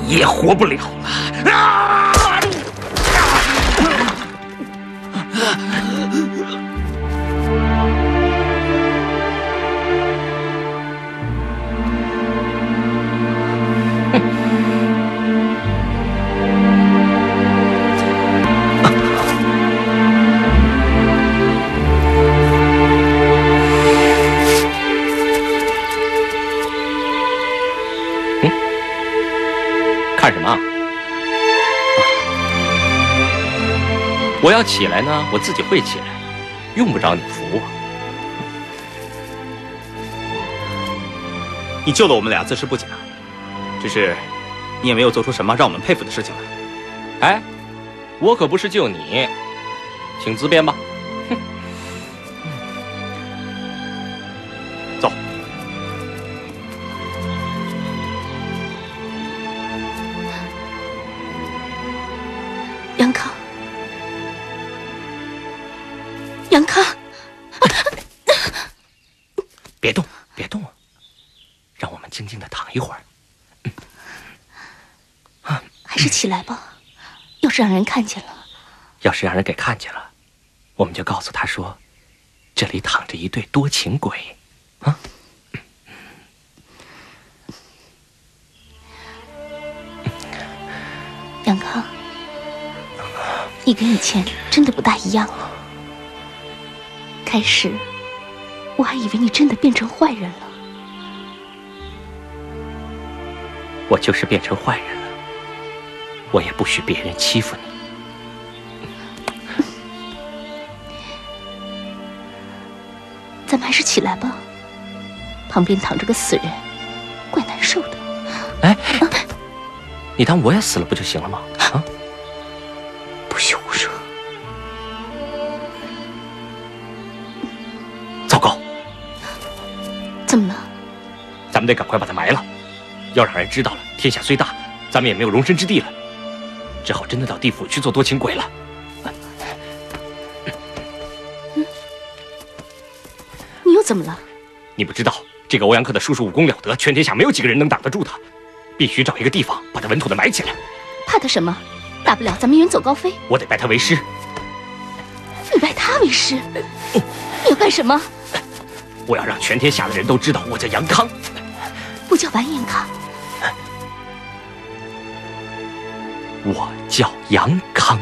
也活不了了！啊！ 看什么啊？我要起来呢，我自己会起来，用不着你扶我。 你救了我们俩自是不假，只是你也没有做出什么让我们佩服的事情来。 哎，我可不是救你，请自便吧。哼。 走。 杨康，杨康， 别动，别动啊！让我们静静的躺一会儿。 还是起来吧，要是让人看见了， 要是让人给看见了，我们就告诉他说，这里躺着一对多情鬼，啊！ 杨康，你跟以前真的不大一样了。开始，我还以为你真的变成坏人了。 我就是变成坏人了，我也不许别人欺负你。 咱们还是起来吧，旁边躺着个死人，怪难受的。 哎，你当我也死了不就行了吗？啊！ 不许胡说！ 糟糕， 怎么了？ 咱们得赶快把他埋了，要让人知道了，天下虽大，咱们也没有容身之地了，只好真的到地府去做多情鬼了。 你又怎么了？ 你不知道，这个欧阳克的叔叔武功了得，全天下没有几个人能挡得住他，必须找一个地方把他稳妥的埋起来。 怕他什么？大不了咱们远走高飞。 我得拜他为师。 你拜他为师？你要干什么？ 我要让全天下的人都知道我叫杨康， 不叫完颜康， 我叫杨康。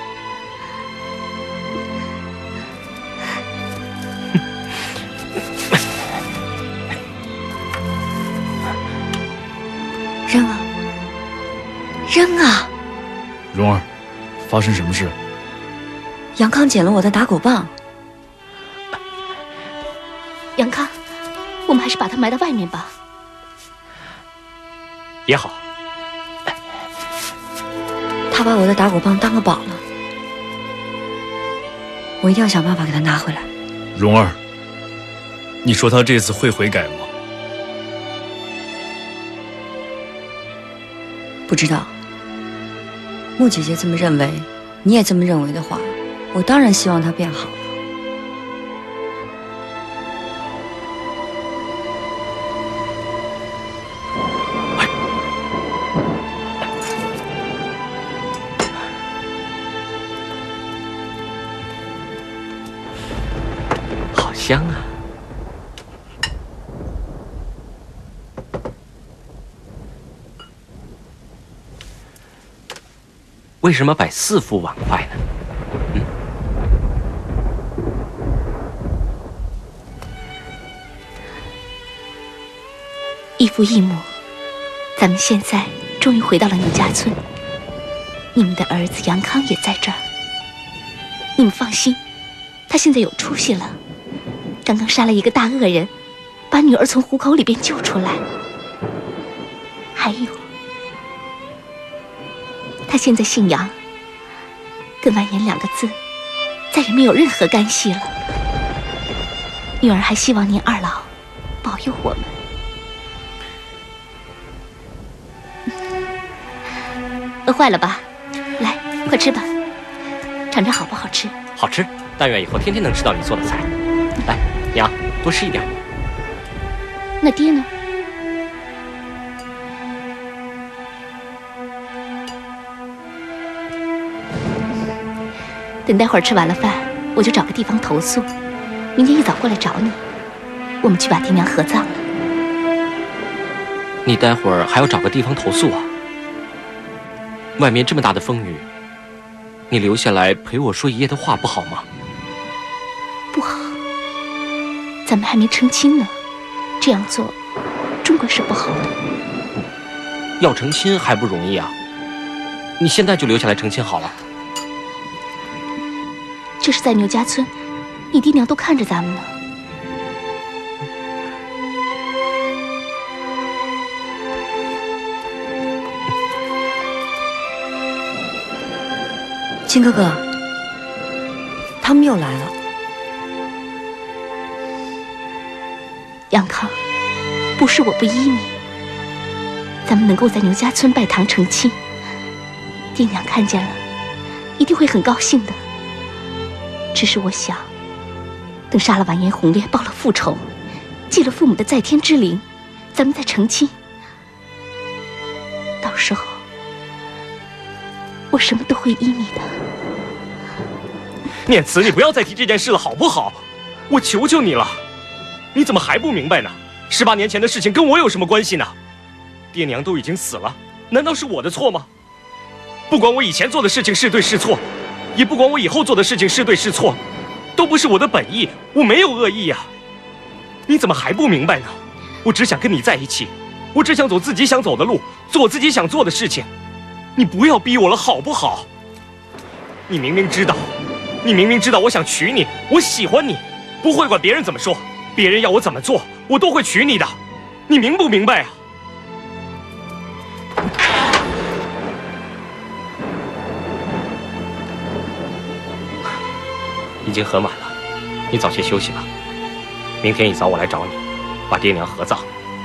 扔啊！扔啊！ 蓉儿，发生什么事？ 杨康捡了我的打狗棒。 杨康，我们还是把他埋到外面吧。 也好。 他把我的打狗棒当个宝了，我一定要想办法给他拿回来。 蓉儿，你说他这次会悔改吗？ 不知道。穆姐姐这么认为，你也这么认为的话，我当然希望他变好了。 好香啊！为什么摆4副碗筷呢？ 异父异母，咱们现在终于回到了牛家村。你们的儿子杨康也在这儿。你们放心，他现在有出息了，刚刚杀了一个大恶人，把女儿从虎口里边救出来。还有，他现在姓杨，跟完颜2个字再也没有任何干系了。女儿还希望您2老保佑我们。饿坏了吧？来，快吃吧，尝尝好不好吃？ 好吃，但愿以后天天能吃到你做的菜。来，娘，多吃一点。 那爹呢？ 等待会儿吃完了饭，我就找个地方投宿，明天一早过来找你，我们去把爹娘合葬了。 你待会儿还要找个地方投宿啊？外面这么大的风雨，你留下来陪我说一夜的话不好吗？ 不好，咱们还没成亲呢，这样做中国是不好的。 要成亲还不容易啊，你现在就留下来成亲好了。 这是在牛家村，你爹娘都看着咱们呢。 亲哥哥，他们又来了。 杨康，不是我不依你，咱们能够在牛家村拜堂成亲，爹娘看见了，一定会很高兴的。只是我想，等杀了完颜洪烈，报了复仇，祭了父母的在天之灵，咱们再成亲。到时候，我什么都会依你的。 念慈，你不要再提这件事了，好不好？我求求你了，你怎么还不明白呢？18年前的事情跟我有什么关系呢？爹娘都已经死了，难道是我的错吗？不管我以前做的事情是对是错，也不管我以后做的事情是对是错，都不是我的本意，我没有恶意呀。你怎么还不明白呢？我只想跟你在一起，我只想走自己想走的路，做我自己想做的事情。你不要逼我了，好不好？你明明知道我想娶你，我喜欢你，不会管别人怎么说，别人要我怎么做，我都会娶你的。你明不明白啊？已经很晚了，你早些休息吧。明天一早我来找你，把爹娘合葬。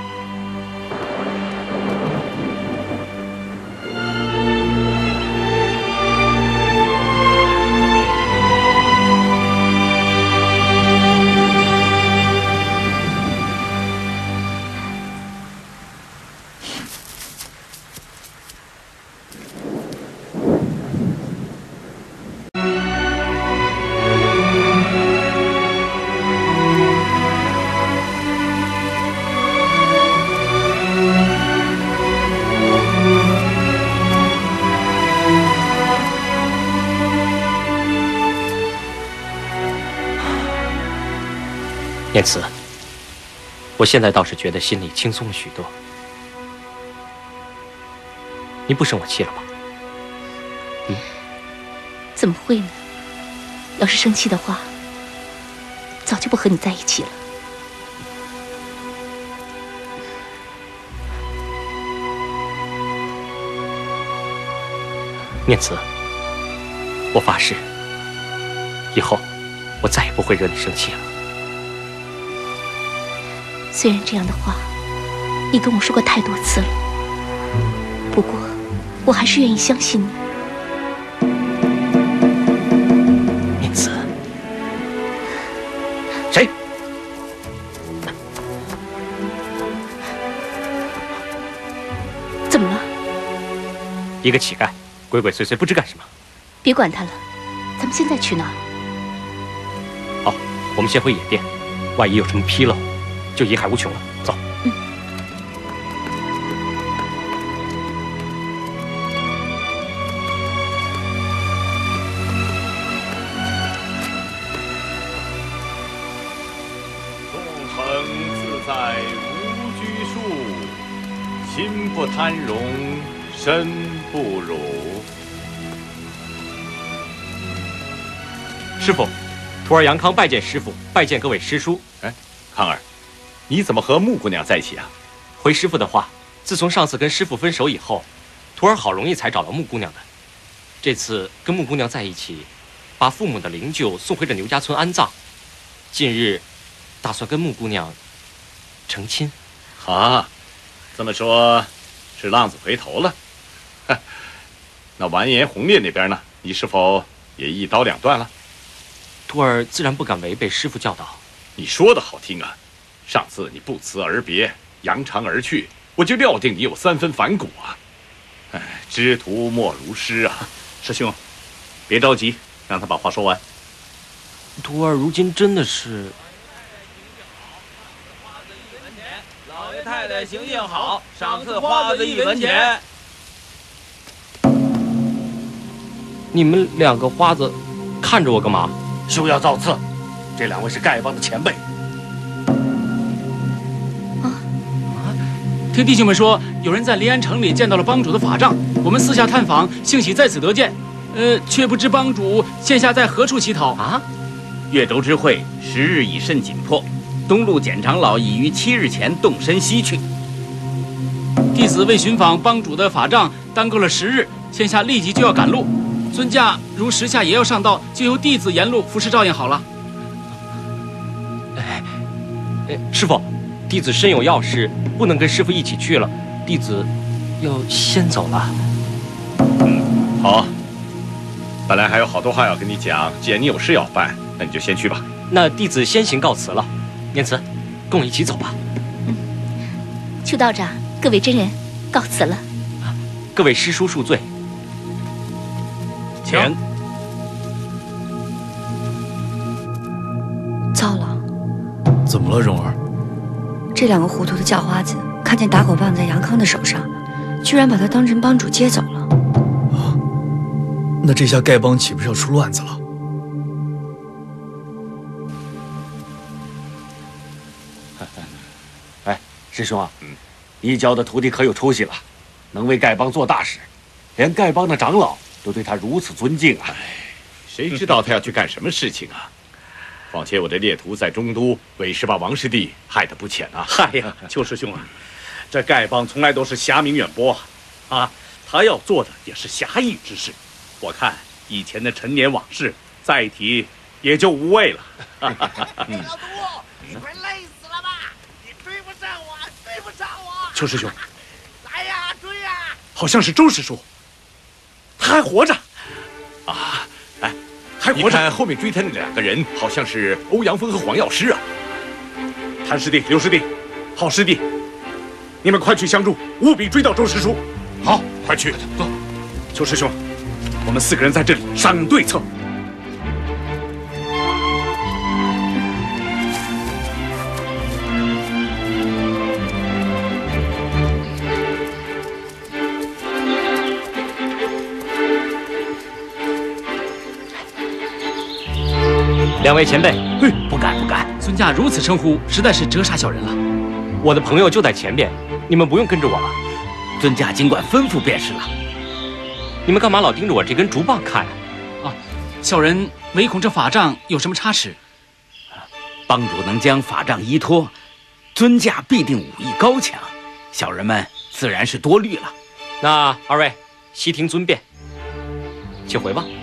念慈，我现在倒是觉得心里轻松了许多。你不生我气了吧？ 怎么会呢？要是生气的话，早就不和你在一起了。 念慈，我发誓，以后我再也不会惹你生气了。 虽然这样的话，你跟我说过太多次了，不过我还是愿意相信你。 念慈，谁？ 怎么了？ 一个乞丐，鬼鬼祟祟，不知干什么。 别管他了，咱们现在去哪儿？ 好，我们先回野店，万一有什么纰漏，就贻害无穷了。走。 纵横自在无拘束，心不贪荣身不辱。 师傅，徒儿杨康拜见师傅，拜见各位师叔。 哎，康儿，你怎么和穆姑娘在一起啊？ 回师傅的话，自从上次跟师傅分手以后，徒儿好容易才找到穆姑娘的。这次跟穆姑娘在一起，把父母的灵柩送回了牛家村安葬。近日，打算跟穆姑娘成亲。 啊，这么说，是浪子回头了。那完颜洪烈那边呢？你是否也一刀两断了？ 徒儿自然不敢违背师傅教导。 你说的好听啊，上次你不辞而别，扬长而去，我就料定你有3分反骨啊。哎，知徒莫如师啊。 师兄，别着急， 让他把话说完。 徒儿如今真的是…… 老爷太太行性好，赏赐花子1文钱。 你们2个花子，看着我干嘛？ 休要造次，这2位是丐帮的前辈。 听弟兄们说，有人在临安城里见到了帮主的法杖，我们私下探访，幸喜在此得见。却不知帮主现下在何处乞讨啊？ 越州之会时日已甚紧迫，东路简长老已于7日前动身西去。 弟子为寻访帮主的法杖，耽搁了10日，现下立即就要赶路。尊驾如时下也要上道，就由弟子沿路服侍照应好了。 师傅，弟子身有要事，不能跟师傅一起去了，弟子要先走了。 好。本来还有好多话要跟你讲，既然你有事要办，那你就先去吧。 那弟子先行告辞了。念慈，跟我一起走吧。 邱道长，各位真人，告辞了。 各位师叔恕罪。 请。 糟了， 怎么了，蓉儿？ 这2个糊涂的叫花子看见打狗棒在杨康的手上，居然把他当成帮主接走了。 那这下丐帮岂不是要出乱子了？ 哎，师兄啊，你教的徒弟可有出息了，能为丐帮做大事，连丐帮的长老都对他如此尊敬啊！ 谁知道他要去干什么事情啊？况且我这猎徒在中都为师把王师弟害得不浅啊！ 嗨呀，邱师兄啊，这丐帮从来都是侠名远播啊，他要做的也是侠义之事。我看以前的陈年往事再提也就无谓了。 老杜，你快累死了吧？你追不上我，追不上我！ 邱师兄， 来呀，追呀！ 好像是周师叔，他还活着啊！哎，还活着！ 你看后面追他那2个人，好像是欧阳锋和黄药师啊。 谭师弟、刘师弟，好师弟，你们快去相助，务必追到周师叔。 好，快去，走。 邱师兄，我们4个人在这里商量对策。 2位前辈， 不敢不敢，尊驾如此称呼，实在是折煞小人了。 我的朋友就在前边，你们不用跟着我了。 尊驾尽管吩咐便是了。 你们干嘛老盯着我这根竹棒看啊？小人唯恐这法杖有什么差池。 帮主能将法杖依托，尊驾必定武艺高强，小人们自然是多虑了。 那2位悉听尊便，且回吧。